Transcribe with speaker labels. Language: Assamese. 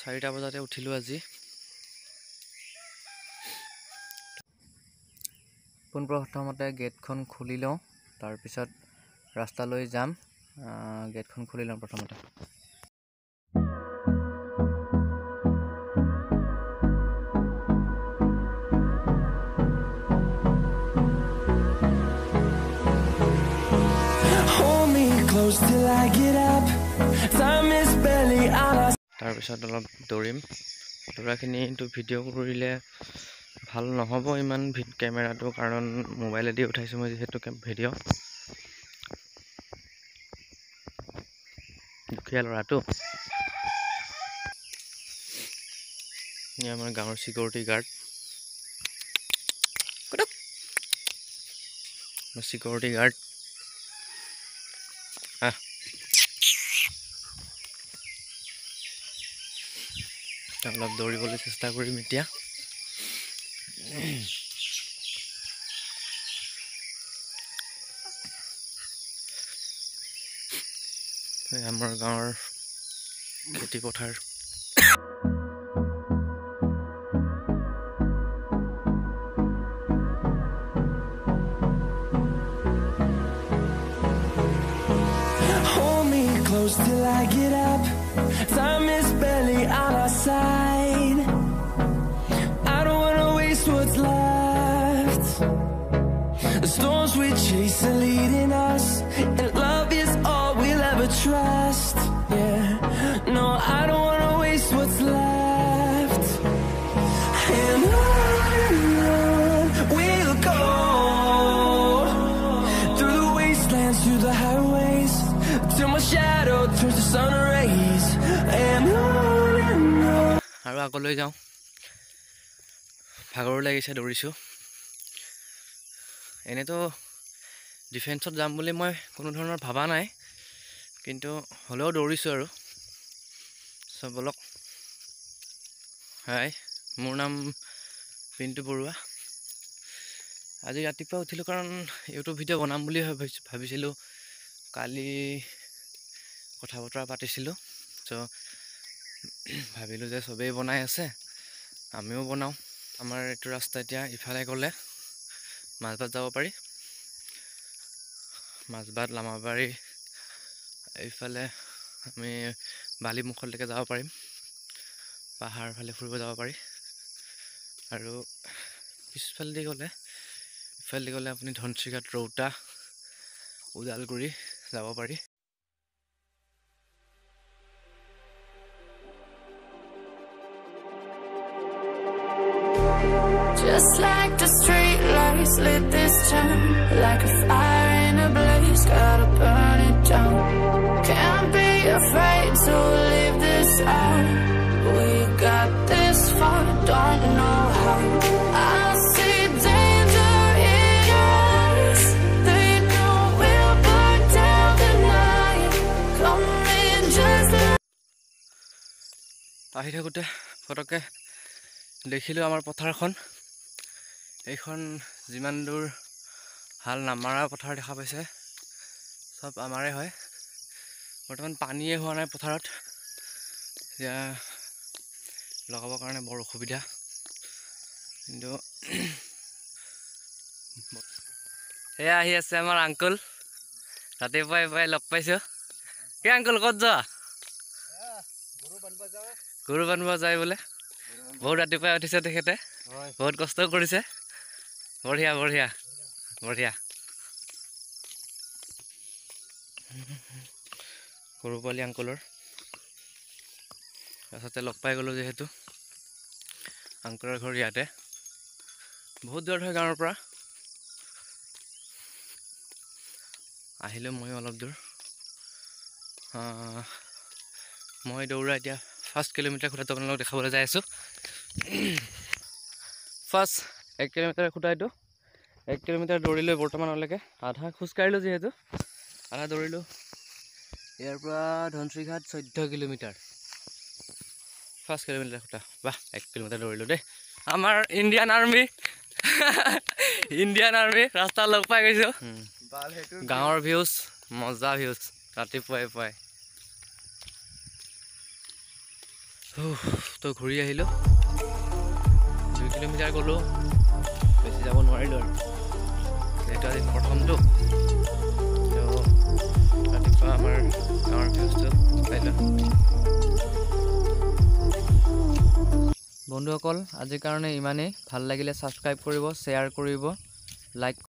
Speaker 1: 4টা বজাতে উঠিলো আজি পোনপ্ৰথমতে গেটখন খুলি লওঁ তাৰ পিছত ৰাস্তালৈ যাম গেটখন খুলি লওঁ প্ৰথমতে
Speaker 2: Till I get up, time is barely on us.
Speaker 1: তাৰ পিছত অলপ দৌৰিম দৌৰাখিনি কিন্তু ভিডিঅ' কৰিলে ভাল নহ'ব ইমান কেমেৰাটো কাৰণ মোবাইলেদি উঠাইছো মই যেহেতু ভিডিঅ' দুখীয়া ল'ৰাটো এই আমাৰ গাঁৱৰ সিকিউৰিটি গাৰ্ড সিকিউৰিটি গাৰ্ড অলপ দৌৰিবলৈ চেষ্টা কৰিম এতিয়া আমাৰ গাঁৱৰ খেতি পথাৰ
Speaker 2: Hold me close till I get up. Time is barely on our side. I don't wanna waste what's left. The storms we chase are leading us, and love is all we'll ever trust. Yeah, no, I don't wanna waste what's left. And on we'll go through the wastelands, through the highways, till my shadow turns to sun rays. And on
Speaker 1: আৰু আগলৈ যাওঁ ভাগৰ লাগিছে দৌৰিছো এনেতো ডিফেন্সত যাম বুলি মই কোনো ধৰণৰ ভাবা নাই কিন্তু হলেও দৌৰিছো আৰু সব বলক হাই মোৰ নাম পিন্টু বৰুৱা আজি ৰাতিপুৱা উঠিলো কাৰণ ইউটিউব ভিডিঅ' বনাম বুলি ভাবিছিলো কালি কথা বতৰা পাতিছিলো সো ভাবিলো যে সবেই বনাই আছে আমিও বনাও আমাৰ এইটো ৰাস্তা এতিয়া ইফালে গলে মাজবাট যাব পাৰি মাজবাট লামাবাৰী এইফালে আমি বালিমুখলৈকে যাব পাৰিম পাহাৰ ফালে ফুৰিব যাব পাৰি আৰু পিছফালে গ'লে আপুনি ধনচিঘাট ৰৌতা উদালগুৰি যাব পাৰি
Speaker 3: Just like the street lights lit this town, like a fire in a blaze, gotta burn it down. Can't be afraid to leave this out. We got this far, don't know how. I see danger in your eyes. They know we'll burn down the night. Come in just like.
Speaker 1: আহি থাকোতে ফটকে দেখিলো আমাৰ পথাৰখন এইখন যিমান দূৰ হাল নামাৰা পথাৰ দেখা পাইছে সব আমাৰে হয় বৰ্তমান পানীয়ে হোৱা নাই পথাৰত ইয়া লগাবৰ কাৰণে বৰ অসুবিধা কিন্তু এয়া আহি আছে আমাৰ আঙ্কল ৰাতিপুৱাই লগ পাইছো কি আঙ্কল ক'ত যোৱা গৰু বান্ধিব যায় বোলে বহুত ৰাতিপুৱাই উঠিছে তেখেতে বহুত কষ্ট কৰিছে বঢ়িয়া বঢ়িয়া বঢ়িয়া গৰু পোৱালি আঙ্কলৰ তাৰপিছতে লগ পাই গ'লো যিহেতু আঙ্কলৰ ঘৰ ইয়াতে বহুত দূৰত হয় গাঁৱৰ পৰা আহিলো মই অলপ দূৰ মই দৌৰা এতিয়া 1 কিলোমিটাৰ খুঁটাটো আপোনালোকক দেখাবলৈ যাই আছো ফাৰ্ষ্ট 1 কিলোমিটাৰ খুঁটাইটো 1 কিলোমিটাৰ দৌৰিলৈ বৰ্তমানলৈকে আধা খোজ কাঢ়িলো যেহেতু আধা দৌৰিলো ইয়াৰ পৰা ধনচিঘাট 14 কিলোমিটাৰ 1 কিলোমিটাৰ খুঁটা বাহ 1 কিলোমিটাৰ দৌৰিলো দেই আমাৰ ইণ্ডিয়ান আৰ্মি ৰাস্তা লগ পাই গৈছো গাঁৱৰ ভিউজ মজা ভিউজ ৰাতিপুৱাই তো ঘূৰি আহিলোঁ 2 কিলোমিটাৰ গ'লোঁ বেছি যাব নোৱাৰিলোঁ আৰু যিহেতু আজি প্ৰথমটো তো ৰাতিপুৱা আমাৰ গাঁৱৰ ভিউজটো চাই লওঁ বন্ধুসকল আজিৰ কাৰণে ইমানেই ভাল লাগিলে ছাবস্ক্ৰাইব কৰিব শ্বেয়াৰ কৰিব লাইক